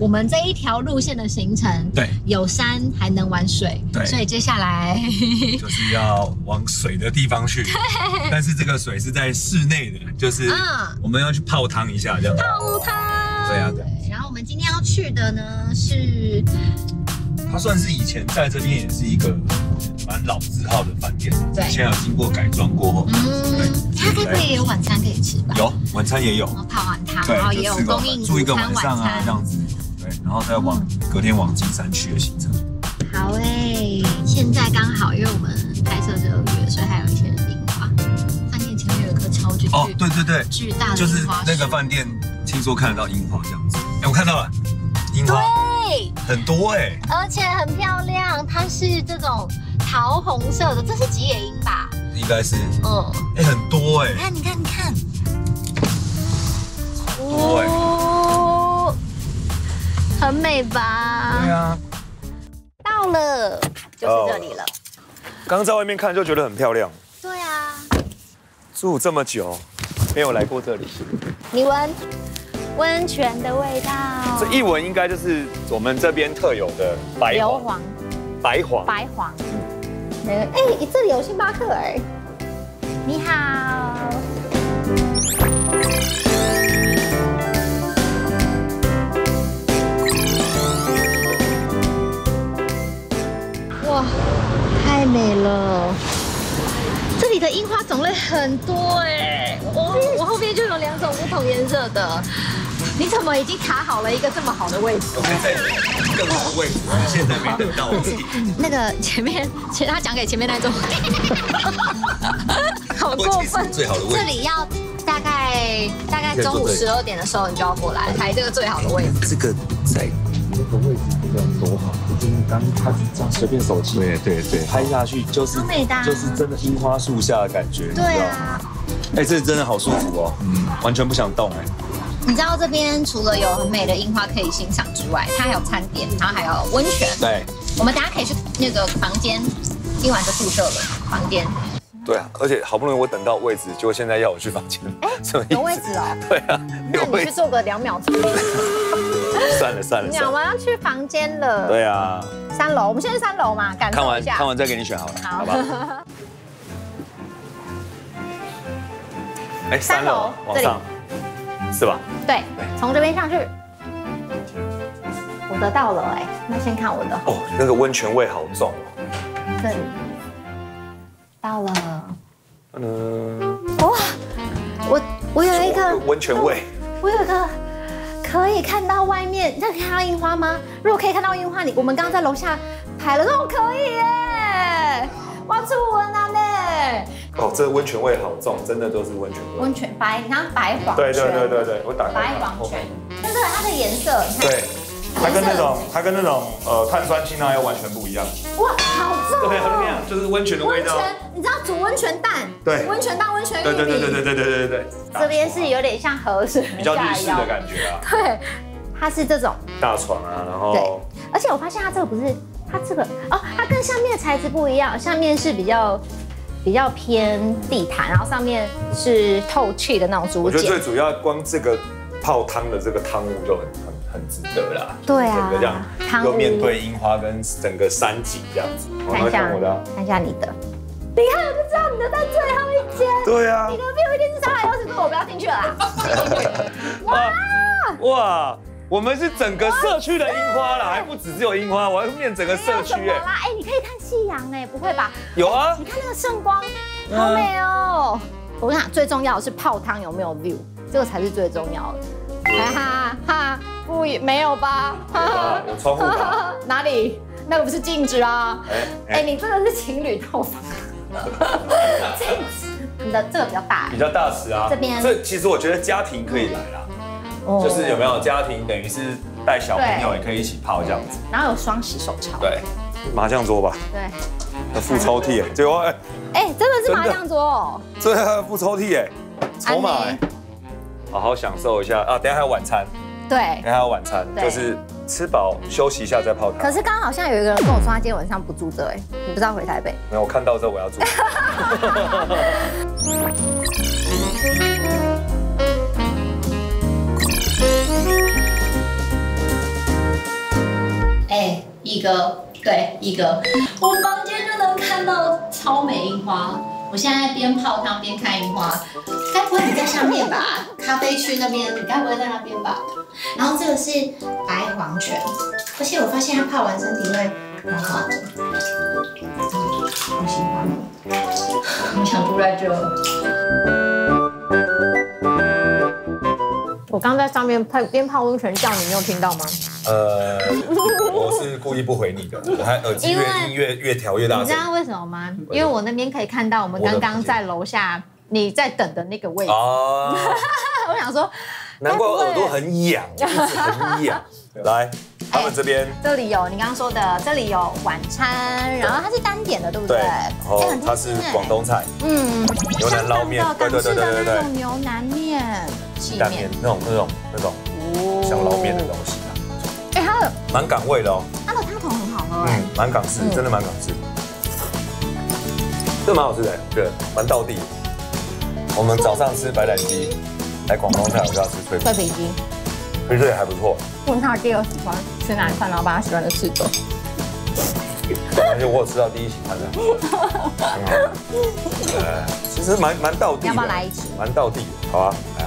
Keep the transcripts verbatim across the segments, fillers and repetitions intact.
我们这一条路线的行程， 对， 有山还能玩水， 对， 所以接下来就是要往水的地方去。但是这个水是在室内的，就是我们要去泡汤一下，这样。 泡汤。 对啊。 对。然后我们今天要去的呢是， 它算是以前在这边也是一个蛮老字号的饭店， 对， 现在有经过改装过后， 嗯，它该不会也有晚餐可以吃吧？ 有，晚餐也有。 然后泡完汤，然后也有供应住一个晚上啊，这样子。对，然后再往隔天往金山区的行程。 好诶，现在刚好，因为我们拍摄是二月，所以还有一些樱花。饭店前面有一棵超巨哦，对对对， 巨大的就是那个饭店，听说看得到樱花这样子。哎，我看到了，樱花。对，很多哎， 而且很漂亮，它是这种桃红色的，这是吉野樱吧？ 应该是，嗯，哎，很多哎， 你看，你看，你看， 哦， 很美吧？ 对啊， 到了，就是这里了。 刚刚在外面看就觉得很漂亮。 对啊， 住这么久，没有来过这里。 你闻。温泉的味道， 这一闻应该就是我们这边特有的白硫磺， 白黄， 白黄。嗯，哎，这里有星巴克哎。你好。哇，太美了！这里的樱花种类很多哎，我我后边就有两种不同颜色的。你怎么已经卡好了一个这么好的位置？ 我在更好的位置，现在没得到。 那个前面，其实他讲给前面那种，好过分。 最好的位置。 这里要大概大概中午十二点的时候，你就要过来排这个最好的位置。 这个在那个位置不知道多好，就是刚他这样随便手机， 对对对， 拍下去就是就是真的樱花树下的感觉。 对啊。 哎，这真的好舒服哦，嗯，完全不想动哎。 你知道这边除了有很美的樱花可以欣赏之外，它还有餐点，然后还有温泉。 对， 我们等下可以去那个房间，今晚就宿舍了房间。 对啊，而且好不容易我等到位置，结果现在要我去房间， 哎，有位置哦。 对啊， 那你去做个两秒钟。 算了算了， 我们要去房间了。 对啊， 三楼，我们先去三楼嘛，感受一下。 看完看完再给你选好了，好吧？哎，三楼往上。是吧？ 对，从这边上去。我得到了哎，那先看我的。 哦，那个温泉味好重哦。 这里到了。 嗯。 哇，我我有一个温泉味。 我有一个可以看到外面，这可以看到樱花吗？如果可以看到樱花，你我们刚刚在楼下拍了，哦，可以耶！哇，出文了呢。 哦，这温泉味好重，真的都是温泉味。 温泉白，你看白黄泉。 对对对对对，我打开。 白黄泉，但是它的颜色，你看。 对，它跟那种它跟那种呃碳酸氢钠又完全不一样。 哇，好重。 对，那样就是温泉的味道。 温泉，你知道煮温泉蛋？ 对。 温泉蛋、温泉玉米。 对对对对对对对对对。 这边是有点像河水， 比较日式的感觉啊。 对，它是这种大床啊，然后。 对，而且我发现它这个不是，它这个哦，它跟下面的材质不一样，下面是比较。比较偏地毯，然后上面是透气的那种竹简。 我觉得最主要光这个泡汤的这个汤屋就很很很值得啦。 对啊， 整个这样又面对樱花跟整个山景这样子。 看一下我的，看一下你的。你看我就知道你的在最后一间。 对啊。 你隔壁有一定是三百六十度，我不要进去了啦。 哇哇！我们是整个社区的樱花啦，还不只只有樱花，我要面整个社区哎。 哎，你可以看夕阳哎，不会吧？ 有啊， 你看那个圣光，好美哦。我跟你讲，最重要的是泡汤有没有 view， 这个才是最重要的。哈哈哈，不没有吧？ 有窗户吧？ 哪里？那个不是镜子啊。哎，你这个是情侣套房。镜子，你的这个比较大。 比较大池啊。这边。这其实我觉得家庭可以来啦。就是有没有家庭，等于是带小朋友也可以一起泡这样子， 然后有双洗手槽， 对，麻将桌吧， 对， 那副抽屉哎，结果哎， 哎，真的是麻将桌哦， 对啊，副抽屉哎，筹码哎，好好享受一下啊，等下还有晚餐， 对， 等下还有晚餐，就是吃饱休息一下再泡汤。 可是刚刚好像有一个人跟我说他今天晚上不住这哎，你不知道回台北？ 没有，我看到之后我要住。 一个，对，一个。我房间就能看到超美樱花。我现在边泡汤边看樱花，该不会你在上面吧？咖啡区那边，你该不会在那边吧？然后这个是白黄泉，而且我发现它泡完身体会好好的，好喜欢哦，我想住在这。我刚在上面泡边泡温泉叫你，你有听到吗？ 呃，我是故意不回你的，我还耳机越音乐越调越大声。 你知道为什么吗？因为我那边可以看到我们刚刚在楼下你在等的那个位置。哦，我想说， 难怪我耳朵很痒，一直很痒。来，他们这边这里有你刚刚说的，这里有晚餐，然后它是单点的，对不对？ 对，然后它是广东菜， 嗯， 牛腩捞面， 对对对对对对，牛腩面、 细面那种那种那种像捞面的东西。 哎，它的蛮港味的哦， 它的汤头很好喝， 嗯，蛮港式，真的蛮港式，这蛮好吃的，对，蛮道地。我们早上吃白斩鸡，来广东菜我就要吃脆脆皮鸡， 所以这也还不错。 问他第二喜欢吃哪一款，然后把他喜欢的吃走。 而且我有吃到第一喜欢的，很好。呃，其实蛮蛮道地的， 要不要来一次？ 蛮道地的，好啊，来啊。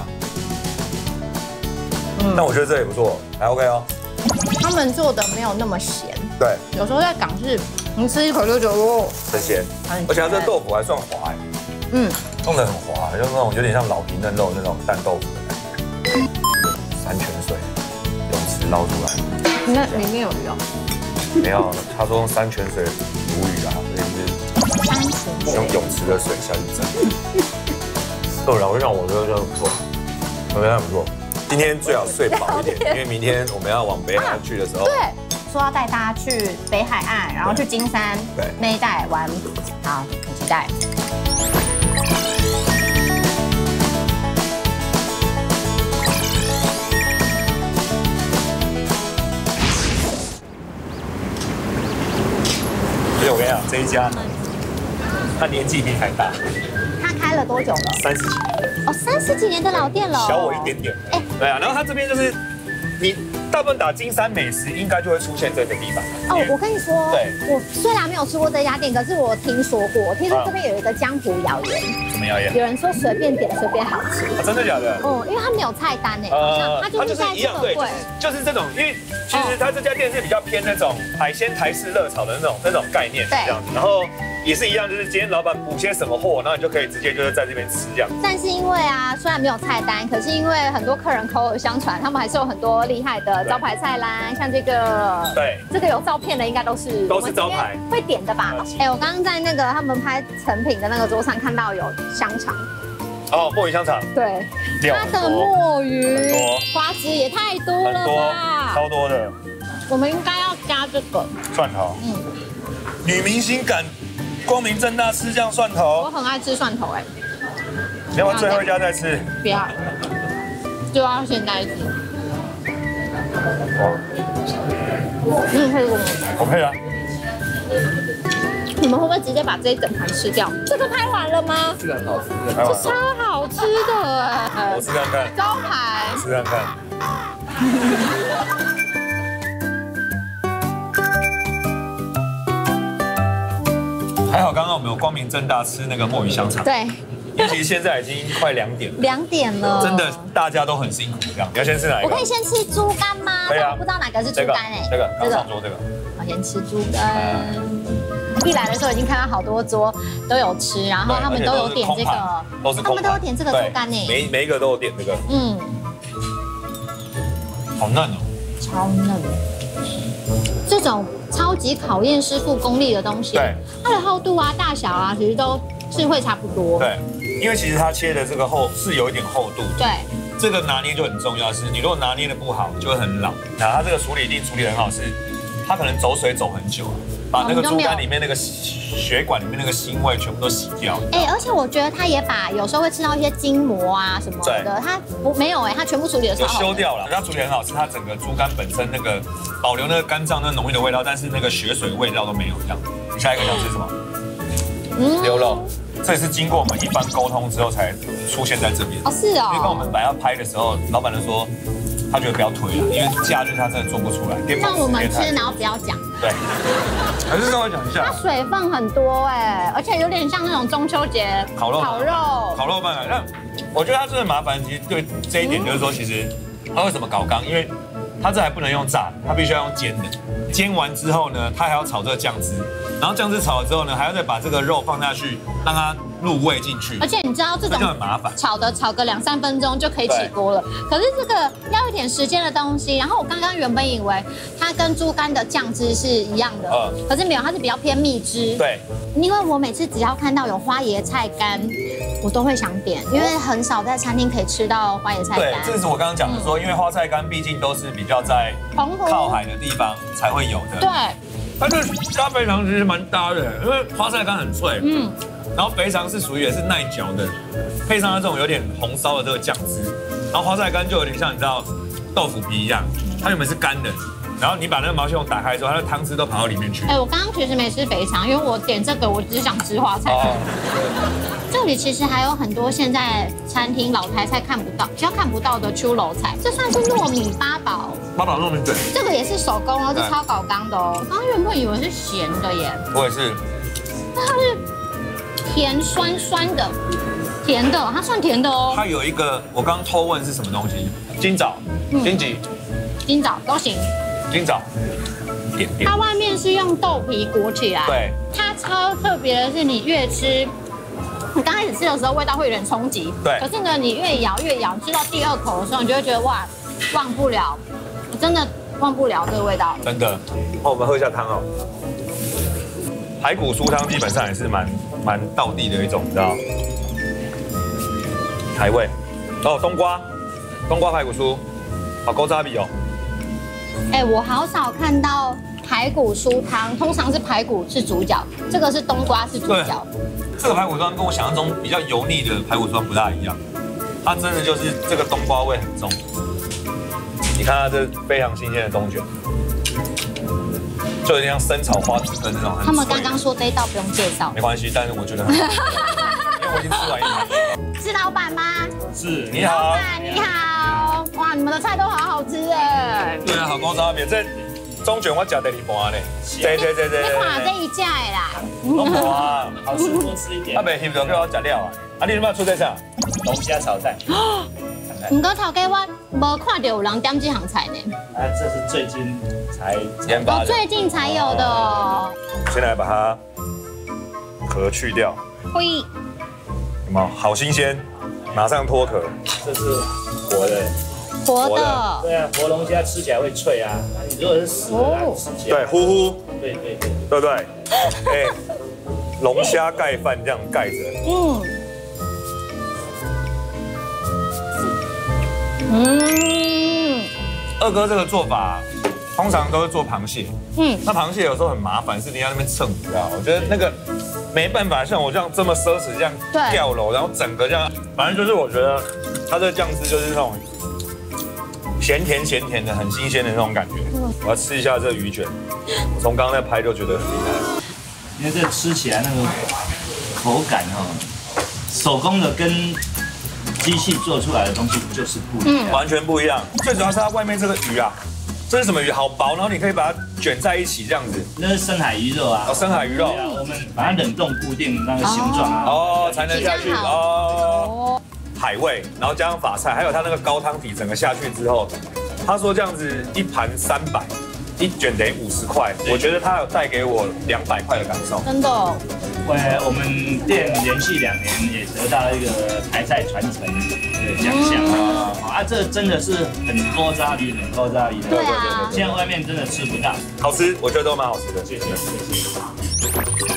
嗯，但我觉得这也不错，还 OK 哦。 他们做的没有那么咸， 对， 有时候在港式，你吃一口就觉得哦， 很咸，而且它这豆腐还算滑，嗯，弄得很滑，就那种有点像老皮嫩肉那种蛋豆腐的感觉。山泉水，泳池捞出来， 那里面有鱼哦？ 没有，他说用山泉水煮鱼啊，所以是山泉用泳池的水下去蒸。对，然后让我觉得这不错，我觉得很不错。今天最好睡饱一点，因为明天我们要往北海岸去的时候， 对，说要带大家去北海岸，然后去金山对那一带玩，好，很期待。 所以我跟你讲，这一家呢，他年纪比你还大。 他开了多久了？ 三十几年。 哦，三十几年的老店了。 小我一点点。哎，对啊，然后他这边就是你大部分打金山美食，应该就会出现这个地方。 哦，我跟你说，对，我虽然没有吃过这家店，可是我听说过，听说这边有一个江湖谣言。 什么谣言？ 有人说随便点随便好吃。 真的假的？ 哦，因为他没有菜单诶，好像他就是在这个柜， 就是这种，因为其实他这家店是比较偏那种海鲜台式热炒的那种那种概念，这样子，然后。也是一样，就是今天老板补些什么货，然后你就可以直接就是在这边吃这样。 但是因为啊，虽然没有菜单，可是因为很多客人口耳相传，他们还是有很多厉害的招牌菜啦，像这个， 对， 这个有照片的应该都是都是招牌会点的吧？哎，我刚刚在那个他们拍成品的那个桌上看到有香肠。 哦，墨鱼香肠。 对，它的墨鱼花枝也太多了吧？ 超多的。 我们应该要加这个蒜头。嗯，女明星敢光明正大吃这样蒜头？ 我很爱吃蒜头哎。 你要不要最后一家再吃？ 不要，就要现在吃。哇，你配过吗？ 我配啊。 你们会不会直接把这一整盘吃掉？这个拍完了吗？ 是很好吃， 这超好吃的哎！ 我吃看看。 招牌。 吃看看。还好刚刚我们有光明正大吃那个墨鱼香肠。 对。 因为其实现在已经快两点了。 两点了。 真的，大家都很辛苦这样。你要先吃哪一个？ 我可以先吃猪肝吗？ 可以啊。 我不知道哪个是猪肝哎。 这个，这个，上桌这个。 我先吃猪肝。一来的时候已经看到好多桌都有吃，然后他们都有点这个， 都是他们都有点这个猪肝呢。 每每一个都有点这个。嗯。好嫩哦。 超嫩。这种超级考验师傅功力的东西， 对， 它的厚度啊、大小啊，其实都是会差不多。 对，因为其实它切的这个厚是有一点厚度。 对， 这个拿捏就很重要，是你如果拿捏的不好，就会很老。那它这个处理一定处理很好，是它可能走水走很久，把那个猪肝里面那个血管里面那个腥味全部都洗掉。 哎，而且我觉得它也把有时候会吃到一些筋膜啊什么的，它不没有哎，它全部处理的超好。 就修掉了，它处理很好，是它整个猪肝本身那个保留那个肝脏那浓郁的味道，但是那个血水味道都没有这样。你下一个想吃什么？嗯，牛肉。这也是经过我们一番沟通之后才出现在这边。 哦，是哦。 因为跟我们本来要拍的时候，老板就说他觉得不要推了，因为假日他真的做不出来。 像我们吃，然后不要讲。 对，还是稍微讲一下。 它水分很多哎，而且有点像那种中秋节烤肉烤肉烤肉饭啊。那我觉得它真的麻烦，其实对这一点就是说，其实它为什么搞缸？因为它这还不能用炸，它必须要用煎的。煎完之后呢，它还要炒这个酱汁，然后酱汁炒了之后呢，还要再把这个肉放下去，让它入味进去。 而且你知道这种就很麻烦， 炒的炒个两三分钟就可以起锅了。可是这个要一点时间的东西，然后我刚刚原本以为它跟猪肝的酱汁是一样的，嗯，可是没有，它是比较偏蜜汁。 对， 因为我每次只要看到有花椰菜干，我都会想点，因为很少在餐厅可以吃到花椰菜干。 对，这是我刚刚讲的说，因为花菜干毕竟都是比较在靠海的地方才会有的。 对。 它这加肥肠其实蛮搭的，因为花菜干很脆，嗯，然后肥肠是属于也是耐嚼的，配上它这种有点红烧的这个酱汁，然后花菜干就有点像你知道豆腐皮一样，它原本是干的，然后你把那个毛细孔打开之后，它的汤汁都跑到里面去。 哎，我刚刚其实没吃肥肠，因为我点这个我只想吃花菜干。这里其实还有很多现在餐厅老台菜看不到、比较看不到的出楼菜，这算是糯米八宝。 八宝糯米卷， 这个也是手工哦，是超搞缸的哦。我刚原本以为是咸的耶， 我也是。 那它是甜酸酸的，甜的，它算甜的哦。 它有一个，我刚偷问是什么东西？金枣、金桔、 金枣都行。 金枣，点点。 它外面是用豆皮裹起来， 对。 它超特别的是，你越吃。你刚开始吃的时候味道会有点冲击， 对。 可是呢，你越咬越咬，吃到第二口的时候，你就会觉得哇，忘不了，我真的忘不了这个味道。 真的。好，我们喝一下汤哦。排骨酥汤基本上也是蛮蛮道地的一种，你知道？海味。哦，冬瓜，冬瓜排骨酥，好勾扎比哦。 哎，我好少看到排骨酥汤，通常是排骨是主角，这个是冬瓜是主角。 这个排骨汤跟我想象中比较油腻的排骨汤不大一样，它真的就是这个冬瓜味很重。你看它这非常新鲜的冬卷，就有点像生炒花枝羹那种。 他们刚刚说这一道不用介绍， 没关系，但是我觉得很好，因为我已经吃完一盘。 是老板吗？ 是，你好。 老板你好，哇，你们的菜都好好吃哎。 对啊，好高招，别这中卷我吃第二盘呢。对对对对。 你看这一架的啦。 拢无啊， 好吃多吃一点。 啊，袂翕就叫我食了啊。啊，你有没有出这啥？ 龙虾炒蛋。 唔过头家我无看到有人点这行菜呢。 啊，这是最近才研发的， 最近才有的哦。 先来把它壳去掉。 会。 有没有？好新鲜，马上脱壳。 这是活的。 活的。 对啊，活龙虾吃起来会脆啊。你如果是死的，它吃起来。 对，呼呼。 对对对。 对不对？哎，龙虾盖饭这样盖着。嗯。嗯。二哥这个做法，通常都是做螃蟹。嗯。那螃蟹有时候很麻烦，是你要那边称，你知道？我觉得那个没办法，像我这样这么奢侈，这样吊楼，然后整个这样，反正就是我觉得它这酱汁就是那种咸甜咸甜的，很新鲜的那种感觉。我要吃一下这个鱼卷，我从刚刚在拍就觉得很厉害。 因为这吃起来那个口感哈，手工的跟机器做出来的东西就是不一样， 完全不一样。最主要是它外面这个鱼啊，这是什么鱼？好薄，然后你可以把它卷在一起这样子。 那是深海鱼肉啊。 哦，深海鱼肉。 对啊，我们把它冷冻固定那个形状啊。 哦，才能下去哦。海味，然后加上法菜，还有它那个高汤底，整个下去之后，他说这样子一盘三百，一卷等于五十块，我觉得他有带给我两百块的感受。 真的。 呃，我们店连续两年也得到一个台菜传承的奖项啊，啊，这真的是很高渣鱼，很高渣鱼的。 对啊。 现在外面真的吃不到。 好吃，我觉得都蛮好吃的。 谢谢谢谢。